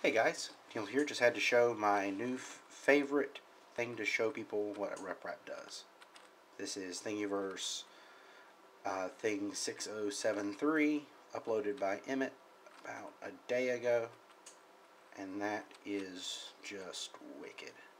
Hey guys, Neil here. Just had to show my new favorite thing to show people what RepRap does. This is Thingiverse thing 6073, uploaded by Emmett about a day ago, and that is just wicked.